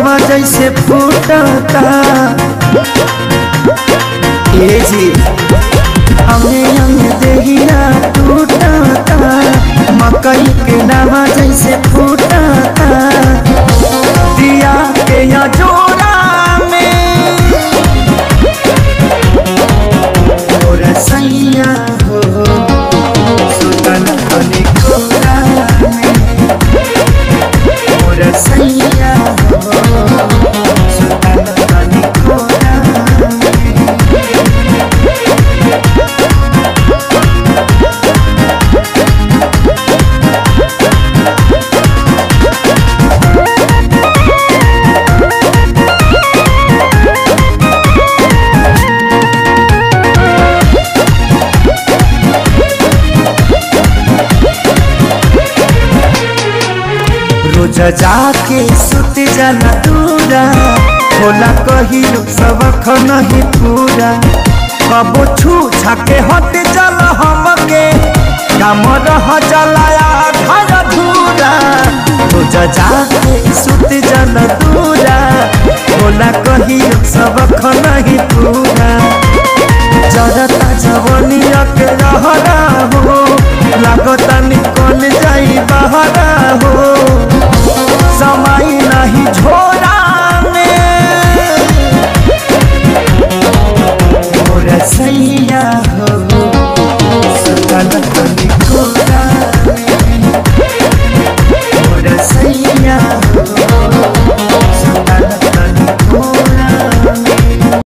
नावा जैसे फूटता ये जी हमें अंग देहिया टूटता मकई के नावा जैसे फूटता दिया के या जोड़ा में और सैया हो सुतन बने कोरा में और सैया हो सुतन बने कोरा रोज जाके सुत जाना दूरा होला कही सबक नहीं पूरा कबो छू छाके हट चल हमके काम रह जलाया घर धूरा रोज जाके सुत जाना दूरा होला कही सबक नहीं पूरा जरता जवनिया के रहरा हो लागता निकल जाई बहरा हो समय नहीं झो